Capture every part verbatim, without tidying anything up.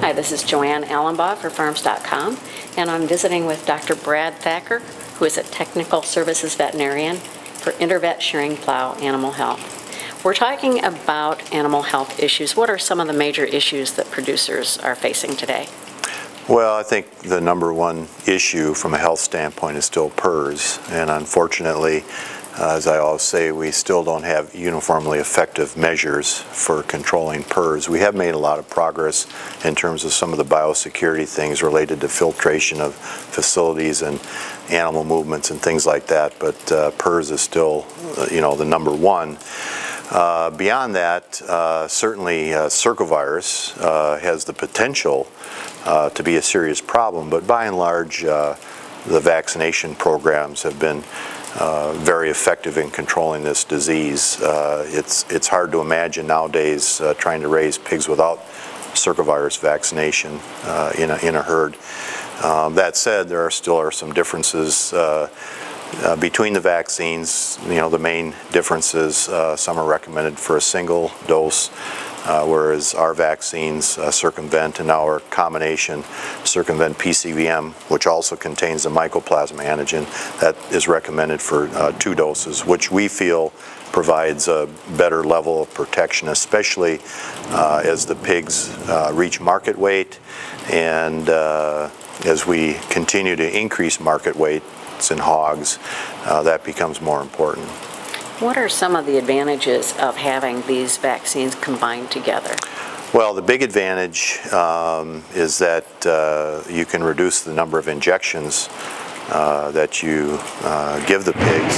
Hi, this is JoAnn Alumbaugh for Farms dot com, and I'm visiting with Doctor Brad Thacker, who is a Technical Services Veterinarian for Intervet Schering Plough Animal Health. We're talking about animal health issues. What are some of the major issues that producers are facing today? Well, I think the number one issue from a health standpoint is still P R R S, and unfortunately, uh, as I always say, we still don't have uniformly effective measures for controlling P R R S. We have made a lot of progress in terms of some of the biosecurity things related to filtration of facilities and animal movements and things like that, but uh, P R R S is still, uh, you know, the number one. Uh, beyond that, uh, certainly uh, Circovirus uh, has the potential uh, to be a serious problem, but by and large, uh, the vaccination programs have been uh, very effective in controlling this disease. Uh, it's, it's hard to imagine nowadays uh, trying to raise pigs without Circovirus vaccination uh, in, a, in a herd. Um, that said, there are still are some differences uh, Uh, between the vaccines. You know, the main differences, uh, some are recommended for a single dose, uh, whereas our vaccines, uh, Circumvent, and our combination Circumvent P C V M, which also contains the mycoplasma antigen, that is recommended for uh, two doses, which we feel provides a better level of protection, especially uh, as the pigs uh, reach market weight, and uh, as we continue to increase market weight in hogs, uh, that becomes more important. What are some of the advantages of having these vaccines combined together? Well, the big advantage um, is that uh, you can reduce the number of injections uh, that you uh, give the pigs,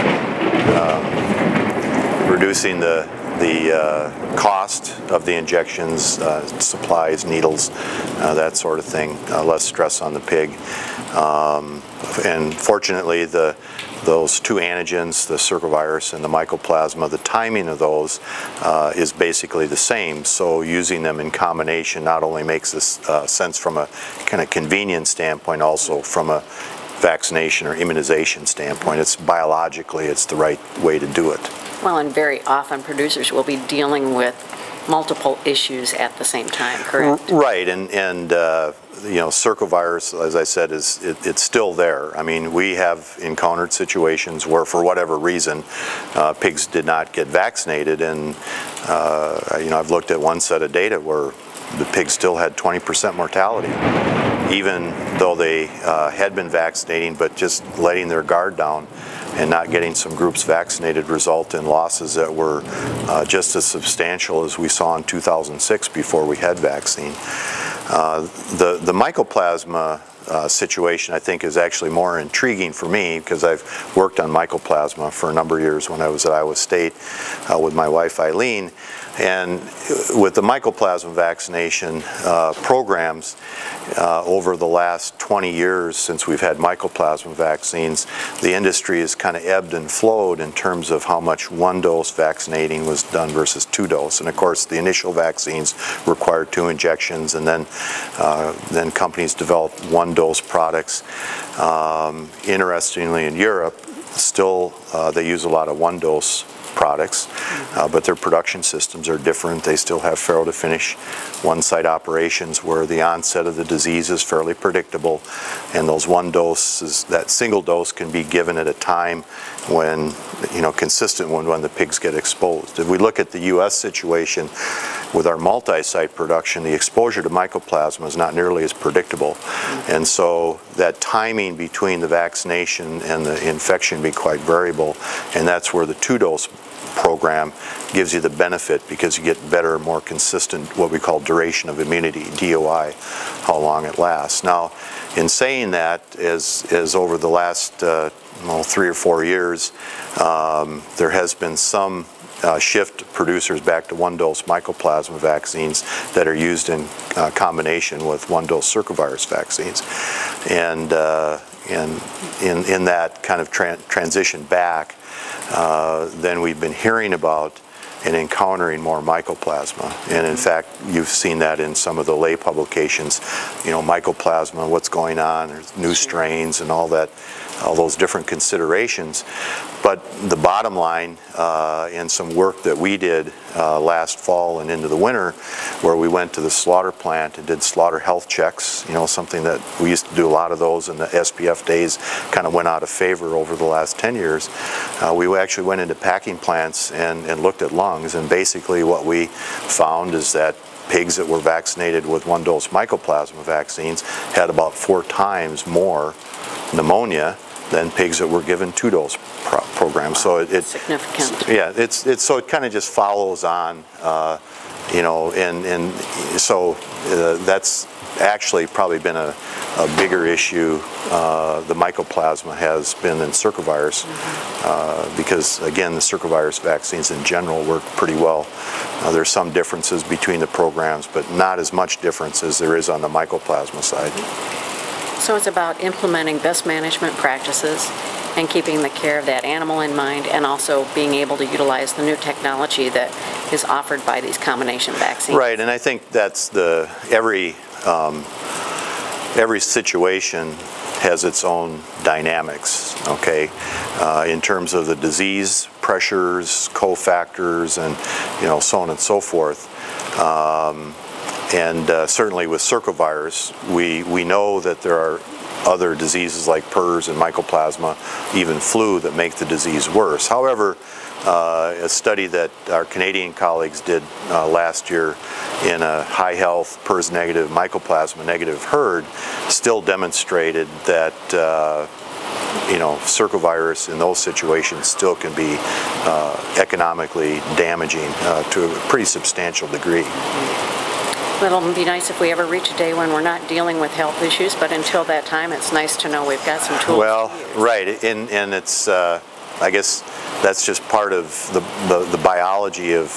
um, reducing the the uh, cost of the injections, uh, supplies, needles, uh, that sort of thing, uh, less stress on the pig. Um, and fortunately, the those two antigens, the Circovirus and the mycoplasma, the timing of those uh, is basically the same. So using them in combination not only makes this uh, sense from a kind of convenience standpoint, also from a vaccination or immunization standpoint. It's biologically, it's the right way to do it. Well, and very often producers will be dealing with multiple issues at the same time, correct? Right, and, and uh, you know, Circovirus, as I said, is it, it's still there. I mean, we have encountered situations where, for whatever reason, uh, pigs did not get vaccinated, and uh, you know, I've looked at one set of data where the pigs still had twenty percent mortality, even though they uh, had been vaccinating, but just letting their guard down and not getting some groups vaccinated result in losses that were uh, just as substantial as we saw in two thousand six before we had vaccine. Uh, the, the mycoplasma uh, situation, I think, is actually more intriguing for me because I've worked on mycoplasma for a number of years when I was at Iowa State uh, with my wife Eileen. And with the mycoplasma vaccination uh, programs uh, over the last twenty years since we've had mycoplasma vaccines, the industry has kind of ebbed and flowed in terms of how much one-dose vaccinating was done versus two-dose. And of course, the initial vaccines required two injections, and then uh, then companies developed one-dose products. Um, interestingly, in Europe, still uh, they use a lot of one-dose products, uh, but their production systems are different. They still have farrow to finish one-site operations where the onset of the disease is fairly predictable, and those one doses, that single dose, can be given at a time when, you know, consistent when, when the pigs get exposed. If we look at the U S situation with our multi-site production, the exposure to mycoplasma is not nearly as predictable, and so that timing between the vaccination and the infection be quite variable, and that's where the two-dose program gives you the benefit because you get better, more consistent, what we call duration of immunity, D O I, how long it lasts. Now, in saying that, as, as over the last uh, well, three or four years, um, there has been some uh, shift producers back to one-dose mycoplasma vaccines that are used in uh, combination with one-dose Circovirus vaccines. And, uh, and in, in that kind of tra transition back, Uh, then we've been hearing about and encountering more mycoplasma. And in fact, you've seen that in some of the lay publications, you know, mycoplasma, what's going on, there's new strains and all that, all those different considerations. But the bottom line, uh, and some work that we did uh, last fall and into the winter, where we went to the slaughter plant and did slaughter health checks, you know, something that we used to do a lot of those, and the S P F days kind of went out of favor over the last ten years. Uh, we actually went into packing plants and, and looked at lungs, and basically what we found is that pigs that were vaccinated with one-dose mycoplasma vaccines had about four times more pneumonia than pigs that were given two-dose pro programs. So it, it significant. Yeah, it's it's so it kind of just follows on, uh, you know, and and so uh, that's actually probably been a, a bigger issue. Uh, the mycoplasma has been in circovirus, mm-hmm. uh, because again, the circovirus vaccines in general work pretty well. Uh, there's some differences between the programs, but not as much difference as there is on the mycoplasma side. So it's about implementing best management practices and keeping the care of that animal in mind, and also being able to utilize the new technology that is offered by these combination vaccines. Right, and I think that's the, every, um, every situation has its own dynamics, okay, uh, in terms of the disease pressures, cofactors, and, you know, so on and so forth. Um, And uh, certainly with circovirus, we, we know that there are other diseases like P R R S and mycoplasma, even flu, that make the disease worse. However, uh, a study that our Canadian colleagues did uh, last year in a high health P R R S negative, mycoplasma negative herd still demonstrated that uh, you know, circovirus in those situations still can be uh, economically damaging uh, to a pretty substantial degree. It'll be nice if we ever reach a day when we're not dealing with health issues, but until that time, it's nice to know we've got some tools. Well, right, and, and it's, uh, I guess that's just part of the, the, the biology of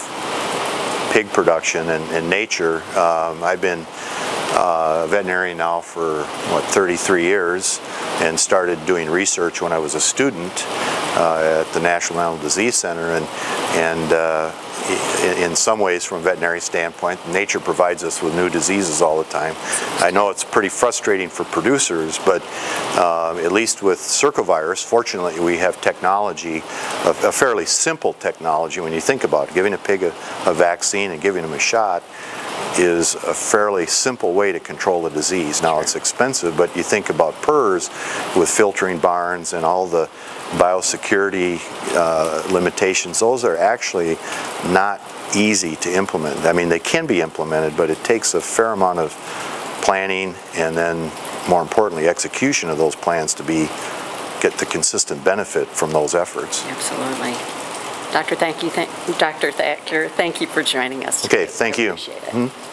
pig production and, and nature. Um, I've been uh, a veterinarian now for, what, thirty-three years, and started doing research when I was a student uh, at the National Animal Disease Center, and, and uh, in some ways, from a veterinary standpoint, nature provides us with new diseases all the time. I know it's pretty frustrating for producers, but uh, at least with circovirus, fortunately, we have technology, a, a fairly simple technology when you think about it. Giving a pig a, a vaccine and giving him a shot is a fairly simple way to control the disease. Now, it's expensive, but you think about P R R S with filtering barns and all the biosecurity uh, limitations, those are actually not easy to implement. I mean, they can be implemented, but it takes a fair amount of planning and then, more importantly, execution of those plans to be get the consistent benefit from those efforts. Absolutely. Doctor, thank you, th Doctor Thacker, thank you for joining us. Okay, thank you. Appreciate it. Mm-hmm.